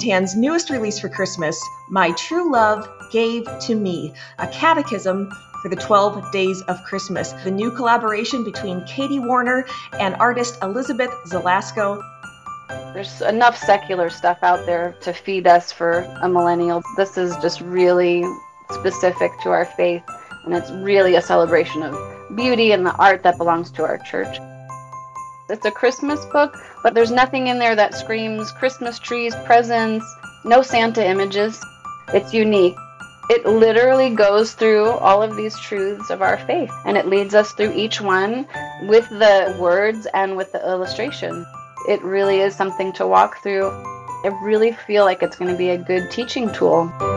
Hand's newest release for Christmas, My True Love Gave to Me, a catechism for the 12 Days of Christmas, the new collaboration between Katie Warner and artist Elizabeth Zelasco. There's enough secular stuff out there to feed us for a millennial. This is just really specific to our faith, and it's really a celebration of beauty and the art that belongs to our church. It's a Christmas book, but there's nothing in there that screams Christmas trees, presents, no Santa images. It's unique. It literally goes through all of these truths of our faith, and it leads us through each one with the words and with the illustration. It really is something to walk through. I really feel like it's going to be a good teaching tool.